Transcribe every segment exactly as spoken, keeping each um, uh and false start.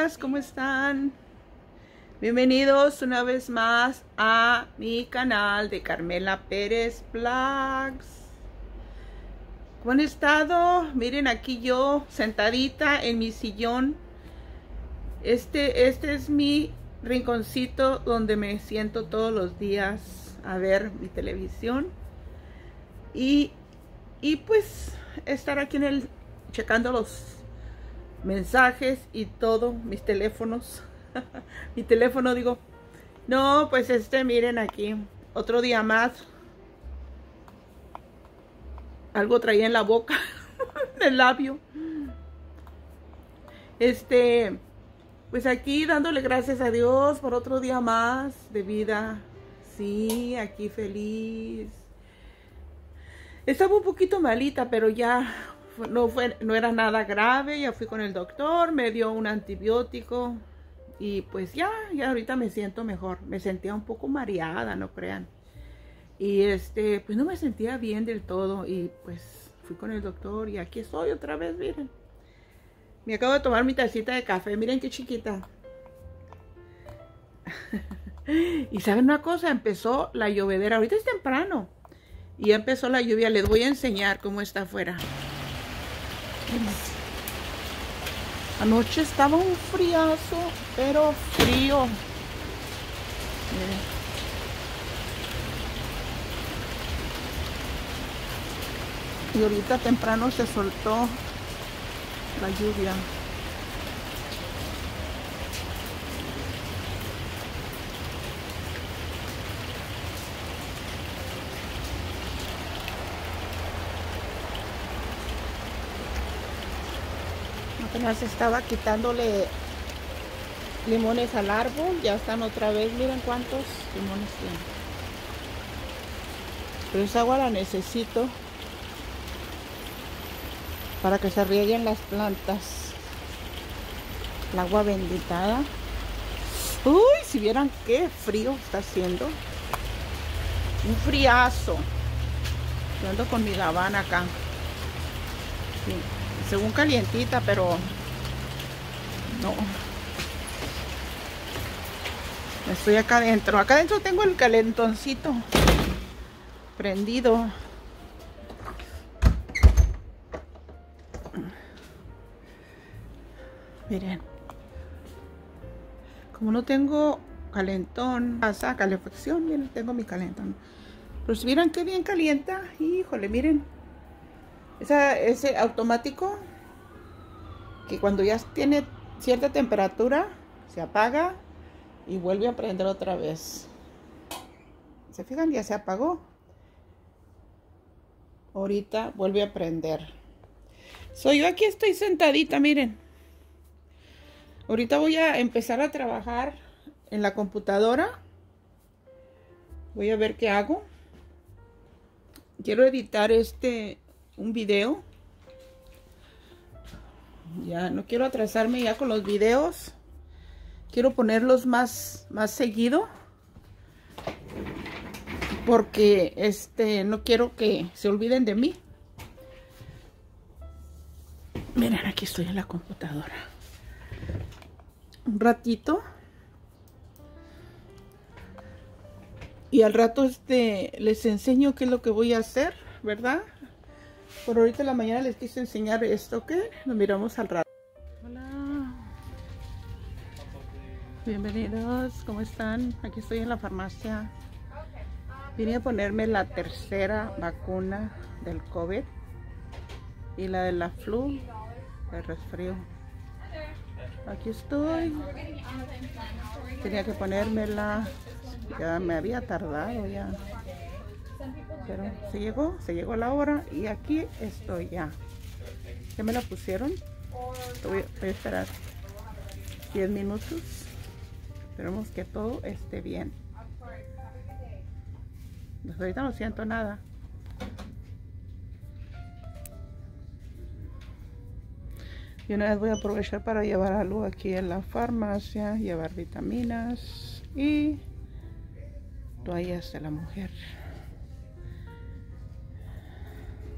días, ¿cómo están? Bienvenidos una vez más a mi canal de Carmela Pérez Vlogs. ¿Cómo han estado? Miren, aquí yo sentadita en mi sillón. Este, este es mi rinconcito donde me siento todos los días a ver mi televisión. Y, y pues estar aquí en el, checando los mensajes y todo, mis teléfonos. Mi teléfono, digo. No, pues este, miren aquí, otro día más. Algo traía en la boca, en el labio. Este, pues aquí dándole gracias a Dios por otro día más de vida. Sí, aquí feliz. Estaba un poquito malita, pero ya no fue, no era nada grave. Ya fui con el doctor, me dio un antibiótico. Y pues ya, ya ahorita me siento mejor. Me sentía un poco mareada, no crean. Y este, pues no me sentía bien del todo. Y pues fui con el doctor y aquí estoy otra vez, miren. Me acabo de tomar mi tacita de café, miren qué chiquita. Y saben una cosa, empezó la llovedera. Ahorita es temprano. Y ya empezó la lluvia. Les voy a enseñar cómo está afuera. Anoche estaba un friazo, pero frío. Miren. Y ahorita temprano se soltó la lluvia. Apenas estaba quitándole limones al árbol. Ya están otra vez. Miren cuántos limones tienen. Pero esa agua la necesito para que se rieguen las plantas. El agua bendita. Uy, si vieran qué frío está haciendo. Un friazo. Yo ando con mi gabán acá. Sí. Según calientita, pero no. Estoy acá adentro. Acá adentro tengo el calentoncito prendido. Miren. Como no tengo calentón, pasa calefacción, miren, tengo mi calentón. Pero si miran qué bien calienta, híjole, miren. Esa, ese automático que cuando ya tiene cierta temperatura se apaga y vuelve a prender otra vez. ¿Se fijan? Ya se apagó. Ahorita vuelve a prender. Soy yo aquí, estoy sentadita, miren. Ahorita voy a empezar a trabajar en la computadora. Voy a ver qué hago. Quiero editar este un video. Ya no quiero atrasarme ya con los videos. Quiero ponerlos más más seguido, porque este no quiero que se olviden de mí. Miren, aquí estoy en la computadora. Un ratito. Y al rato este les enseño qué es lo que voy a hacer, ¿verdad? Por ahorita en la mañana les quise enseñar esto, ¿ok? Nos miramos al rato. Hola. Bienvenidos, ¿cómo están? Aquí estoy en la farmacia. Vine a ponerme la tercera vacuna del COVID y la de la flu, el resfrío. Aquí estoy. Tenía que ponérmela. Ya me había tardado ya. Pero se llegó, se llegó la hora y aquí estoy ya. ¿Ya me la pusieron? Voy, voy a esperar diez minutos. Esperemos que todo esté bien. Pues ahorita no siento nada. Y una vez voy a aprovechar para llevar algo aquí en la farmacia, llevar vitaminas y toallas de la mujer.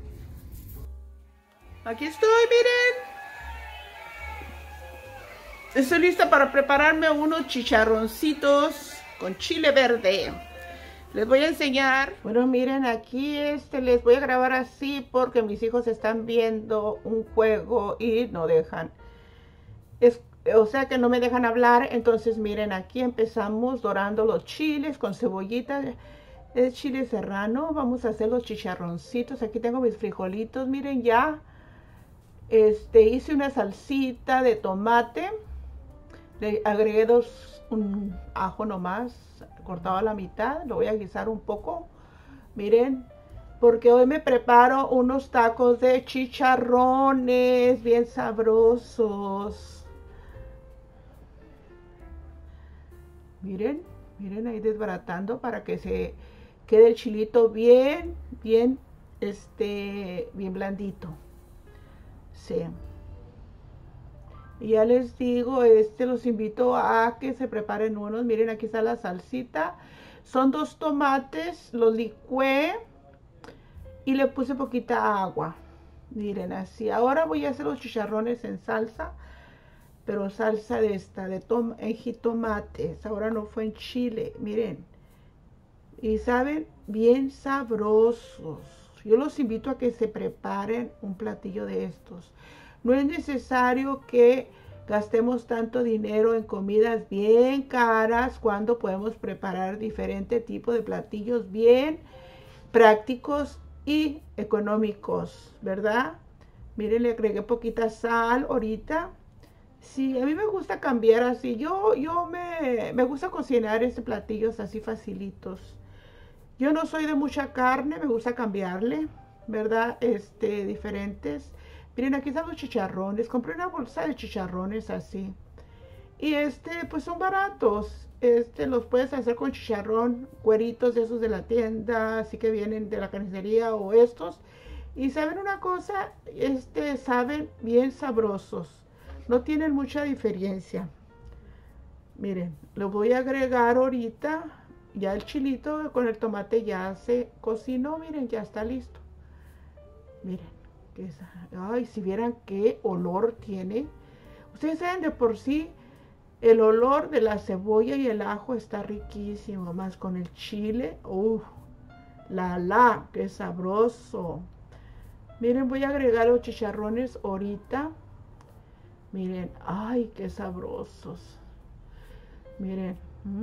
Aquí estoy, miren. Estoy lista para prepararme unos chicharroncitos con chile verde. Les voy a enseñar. Bueno, miren, aquí este les voy a grabar así porque mis hijos están viendo un juego y no dejan. Es, o sea que no me dejan hablar. Entonces miren, aquí empezamos dorando los chiles con cebollita. Es chile serrano. Vamos a hacer los chicharroncitos. Aquí tengo mis frijolitos. Miren ya. Este, hice una salsita de tomate. Le agregué dos, un ajo nomás, cortado a la mitad. Lo voy a guisar un poco. Miren, porque hoy me preparo unos tacos de chicharrones bien sabrosos. Miren, miren ahí desbaratando para que se quede el chilito bien, bien, este, bien blandito. Sí. Y ya les digo, este los invito a que se preparen unos. Miren, aquí está la salsita. Son dos tomates, los licué y le puse poquita agua. Miren, así. Ahora voy a hacer los chicharrones en salsa, pero salsa de esta, de tom en jitomates. Ahora no fue en chile, miren. Y saben, bien sabrosos. Yo los invito a que se preparen un platillo de estos. No es necesario que gastemos tanto dinero en comidas bien caras cuando podemos preparar diferente tipo de platillos bien prácticos y económicos, ¿verdad? Miren, le agregué poquita sal ahorita. Sí, a mí me gusta cambiar así. Yo, yo me, me gusta cocinar este platillos así facilitos. Yo no soy de mucha carne, me gusta cambiarle, ¿verdad? Este, diferentes. Miren, aquí están los chicharrones. Compré una bolsa de chicharrones así. Y este, pues son baratos. Este, los puedes hacer con chicharrón, cueritos de esos de la tienda, así que vienen de la carnicería o estos. Y saben una cosa, este, saben bien sabrosos. No tienen mucha diferencia. Miren, lo voy a agregar ahorita. Ya el chilito con el tomate ya se cocinó. Miren, ya está listo. Miren. Que es, ay, si vieran qué olor tiene. Ustedes saben de por sí el olor de la cebolla y el ajo está riquísimo. Más con el chile. Uff, la la, qué sabroso. Miren, voy a agregar los chicharrones ahorita. Miren, ay, qué sabrosos. Miren.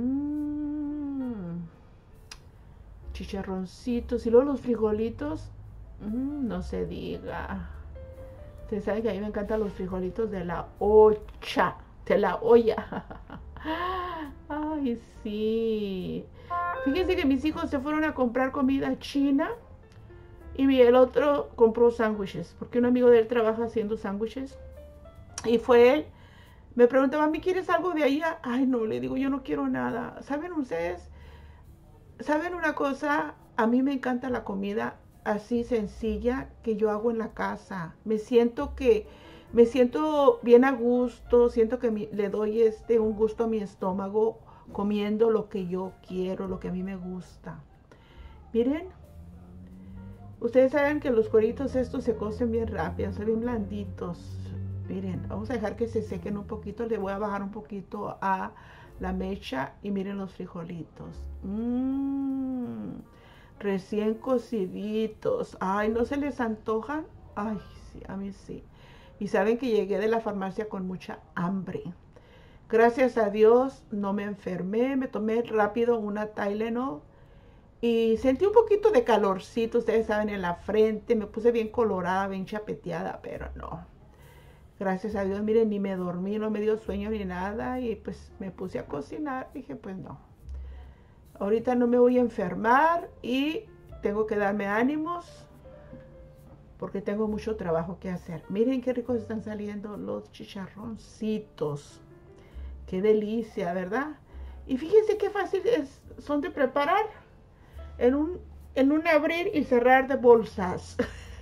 Mmm. Chicharroncitos. Y luego los frijolitos. Mm, no se diga. Ustedes saben que a mí me encantan los frijolitos de la olla. De la olla. Ay, sí. Fíjense que mis hijos se fueron a comprar comida china. Y el otro compró sándwiches. Porque un amigo de él trabaja haciendo sándwiches. Y fue él. Me pregunta, mami, ¿quieres algo de ahí? Ay, no, le digo, yo no quiero nada. ¿Saben ustedes? ¿Saben una cosa? A mí me encanta la comida así sencilla que yo hago en la casa. Me siento que me siento bien a gusto, siento que mi, le doy este un gusto a mi estómago comiendo lo que yo quiero, lo que a mí me gusta. Miren, ustedes saben que los cueritos estos se cocen bien rápido, son bien blanditos. Miren, vamos a dejar que se sequen un poquito. Le voy a bajar un poquito a la mecha y miren los frijolitos. Mmm. Recién cociditos. Ay, ¿no se les antojan? Ay, sí, a mí sí. Y saben que llegué de la farmacia con mucha hambre. Gracias a Dios no me enfermé. Me tomé rápido una Tylenol. Y sentí un poquito de calorcito, ustedes saben, en la frente. Me puse bien colorada, bien chapeteada, pero no. Gracias a Dios, miren, ni me dormí, no me dio sueño ni nada. Y pues me puse a cocinar. Dije, pues no. Ahorita no me voy a enfermar y tengo que darme ánimos porque tengo mucho trabajo que hacer. Miren qué ricos están saliendo los chicharroncitos. Qué delicia, ¿verdad? Y fíjense qué fácil es, son de preparar en un, en un abrir y cerrar de bolsas.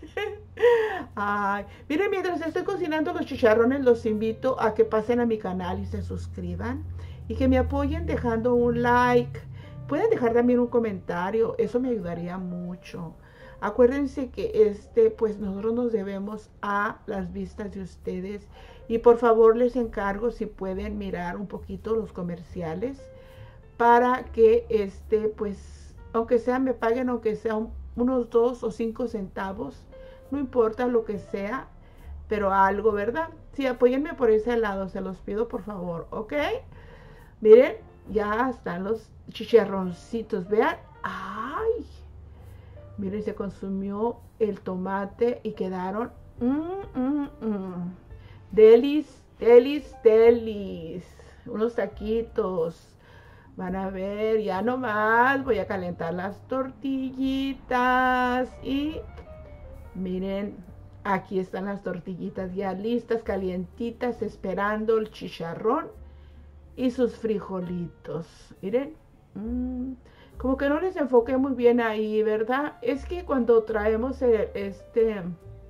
Ay, miren, mientras estoy cocinando los chicharrones, los invito a que pasen a mi canal y se suscriban. Y que me apoyen dejando un like. Pueden dejar también un comentario, eso me ayudaría mucho. Acuérdense que este, pues nosotros nos debemos a las vistas de ustedes. Y por favor les encargo si pueden mirar un poquito los comerciales para que este, pues, aunque sea me paguen, aunque sea un, unos dos o cinco centavos, no importa lo que sea, pero algo, ¿verdad? Sí, apóyenme por ese lado, se los pido por favor, ¿ok? Miren, ya están los chicharroncitos, vean. ¡Ay! Miren, se consumió el tomate y quedaron mm, mm, mm. delis, delis, delis. Unos taquitos. Van a ver, ya nomás voy a calentar las tortillitas. Y miren, aquí están las tortillitas ya listas, calientitas, esperando el chicharrón y sus frijolitos. Miren. Mmm. Como que no les enfoqué muy bien ahí, ¿verdad? Es que cuando traemos el, este,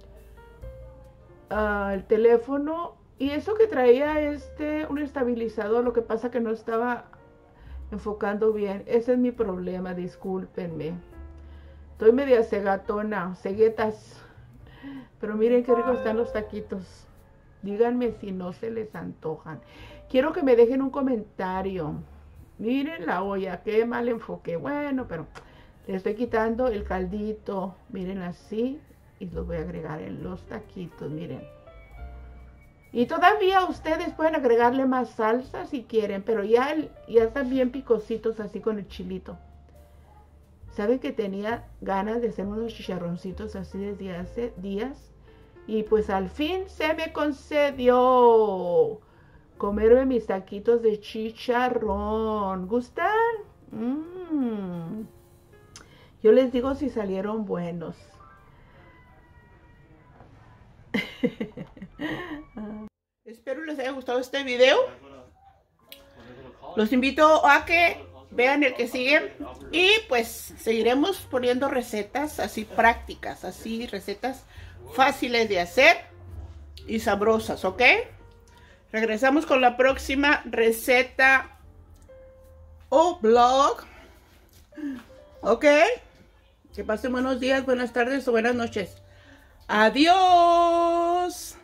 uh, el teléfono, y eso que traía este, un estabilizador, lo que pasa que no estaba enfocando bien. Ese es mi problema, discúlpenme. Estoy media cegatona, ceguetas. Pero miren qué ricos están los taquitos. Díganme si no se les antojan. Quiero que me dejen un comentario. Miren la olla, qué mal enfoque. Bueno, pero le estoy quitando el caldito. Miren así. Y los voy a agregar en los taquitos, miren. Y todavía ustedes pueden agregarle más salsa si quieren. Pero ya, el, ya están bien picositos así con el chilito. ¿Saben que tenía ganas de hacer unos chicharroncitos así desde hace días? Y pues al fin se me concedió comerme mis taquitos de chicharrón. ¿Gustan? Mm. Yo les digo si salieron buenos. Espero les haya gustado este video. Los invito a que vean el que sigue. Y pues seguiremos poniendo recetas así prácticas. Así recetas fáciles de hacer y sabrosas, ¿ok? Regresamos con la próxima receta o blog. Ok. Que pasen buenos días, buenas tardes o buenas noches. Adiós.